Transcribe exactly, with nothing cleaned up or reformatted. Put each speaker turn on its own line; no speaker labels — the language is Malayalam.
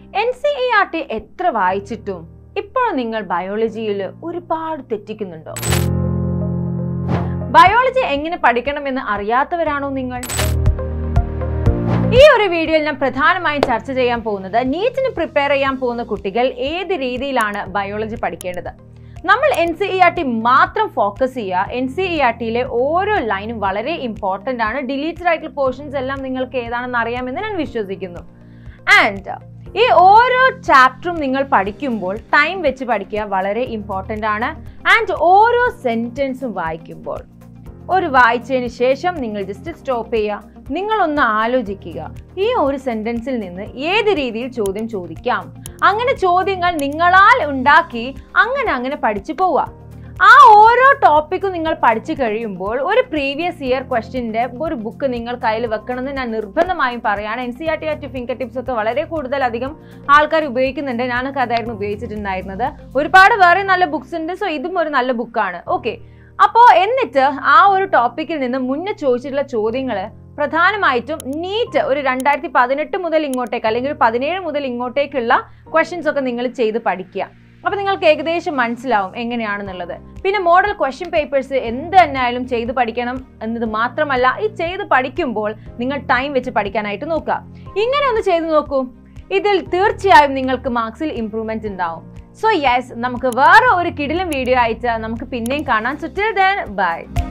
N C E R T എത്ര വായിച്ചിട്ടും ഇപ്പോഴും നിങ്ങൾ ബയോളജിയിൽ ഒരുപാട് തെറ്റിക്കുന്നുണ്ടോ? ബയോളജി എങ്ങനെ പഠിക്കണമെന്ന് അറിയാത്തവരാണോ നിങ്ങൾ? ഈ ഒരു വീഡിയോയിൽ ഞാൻ പ്രധാനമായും ചർച്ച ചെയ്യാൻ പോകുന്നത് നീറ്റിന് പ്രിപ്പയർ ചെയ്യാൻ പോകുന്ന കുട്ടികൾ ഏത് രീതിയിലാണ് ബയോളജി പഠിക്കേണ്ടത്. നമ്മൾ N C E R T മാത്രം ഫോക്കസ് ചെയ്യുക. N C E R Tയിലെ ഓരോ ലൈനും വളരെ ഇമ്പോർട്ടൻ്റ് ആണ്. ഡിലീറ്റഡ് ആയിട്ടുള്ള പോർഷൻസ് എല്ലാം നിങ്ങൾക്ക് ഏതാണെന്ന് അറിയാമെന്ന് ഞാൻ വിശ്വസിക്കുന്നു. ആൻഡ് ഈ ഓരോ ചാപ്റ്ററും നിങ്ങൾ പഠിക്കുമ്പോൾ ടൈം വെച്ച് പഠിക്കുക വളരെ ഇമ്പോർട്ടൻ്റ് ആണ്. ആൻഡ് ഓരോ സെൻറ്റൻസും വായിക്കുമ്പോൾ ഒരു വായിച്ചതിന് ശേഷം നിങ്ങൾ ജസ്റ്റ് സ്റ്റോപ്പ് ചെയ്യുക. നിങ്ങളൊന്ന് ആലോചിക്കുക, ഈ ഒരു സെൻറ്റൻസിൽ നിന്ന് ഏത് രീതിയിൽ ചോദ്യം ചോദിക്കാം. അങ്ങനെ ചോദ്യങ്ങൾ നിങ്ങളാൽ ഉണ്ടാക്കി അങ്ങനെ അങ്ങനെ പഠിച്ചു പോവുക. ആ ഓരോ ടോപ്പിക്കും നിങ്ങൾ പഠിച്ചു കഴിയുമ്പോൾ ഒരു പ്രീവിയസ് ഇയർ ക്വസ്റ്റ്യൻ്റെ ഒരു ബുക്ക് നിങ്ങൾ കയ്യിൽ വെക്കണമെന്ന് ഞാൻ നിർബന്ധമായും പറയുകയാണ്. N C E R T at fingertips ഒക്കെ വളരെ കൂടുതൽ അധികം ആൾക്കാർ ഉപയോഗിക്കുന്നുണ്ട്. ഞാനൊക്കെ അതായിരുന്നു ഉപയോഗിച്ചിട്ടുണ്ടായിരുന്നത്. ഒരുപാട് വേറെ നല്ല ബുക്സ് ഉണ്ട്. സോ ഇതും ഒരു നല്ല ബുക്കാണ്. ഓക്കെ, അപ്പോൾ എന്നിട്ട് ആ ഒരു ടോപ്പിക്കിൽ നിന്ന് മുന്നേ ചോദിച്ചിട്ടുള്ള ചോദ്യങ്ങൾ പ്രധാനമായിട്ടും നീറ്റ് ഒരു രണ്ടായിരത്തി പതിനെട്ട് മുതൽ ഇങ്ങോട്ടേക്ക് അല്ലെങ്കിൽ ഒരു പതിനേഴ് മുതൽ ഇങ്ങോട്ടേക്കുള്ള ക്വസ്റ്റ്യൻസ് ഒക്കെ നിങ്ങൾ ചെയ്ത് പഠിക്കുക. അപ്പോൾ നിങ്ങൾക്ക് ഏകദേശം മനസ്സിലാവും എങ്ങനെയാണെന്നുള്ളത്. പിന്നെ മോഡൽ ക്വസ്റ്റ്യൻ പേപ്പേഴ്സ് എന്ത് തന്നെയായാലും ചെയ്ത് പഠിക്കണം എന്നത് മാത്രമല്ല, ഈ ചെയ്ത് പഠിക്കുമ്പോൾ നിങ്ങൾ ടൈം വെച്ച് പഠിക്കാനായിട്ട് നോക്കുക. ഇങ്ങനെ ഒന്ന് ചെയ്ത് നോക്കൂ, ഇതിൽ തീർച്ചയായും നിങ്ങൾക്ക് മാർക്സിൽ ഇംപ്രൂവ്മെന്റ് ഉണ്ടാവും. സോ യെസ്, നമുക്ക് വേറെ ഒരു കിടിലൻ വീഡിയോ ആയിട്ട് നമുക്ക് പിന്നെയും കാണാം. So till then by.